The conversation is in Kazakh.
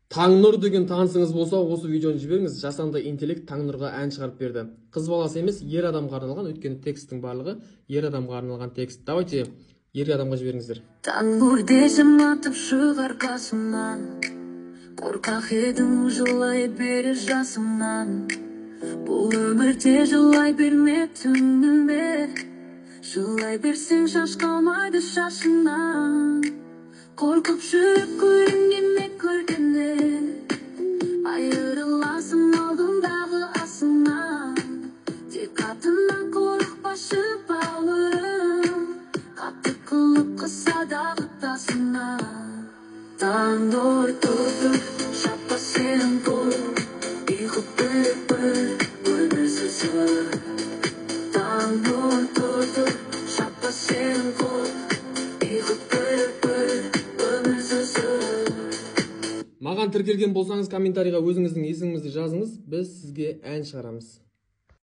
Таңнұр деген танысыңыз болса, осы видеоны жіберіңіз. Жасанды интеллект Таңнұрға ән шығарып берді. Қыз баласы емес, ер адамға арналған, өйткені тексттің барлығы ер адамға арналған текст. Давайте ер адамға жіберіңіздер. Таңнұр десем атып шығар қасымнан, қорқақ едің жылай бері жасымнан. Бұл өмірде жылай берме түніме, жылай берсең шаш қалмайды шашыңнан. Қорқып жүріп көрінгенме көргенде, айырыласың алдыңдағы асыңнан. Тек атынан қорықпашы бауырым, қатты қылып қыса дағы тасыңнан. Таңнұр тұр, шаппа сенің бұл, ұйқы бір өмір сызыр. Таңнұр тұр, шаппа сенің бұл, ұйқы бір өмір сызыр. Маған тіркелген болсаңыз, комментарийға өзіңіздің есіміңізді жазыңыз, біз сізге ән шығарамыз.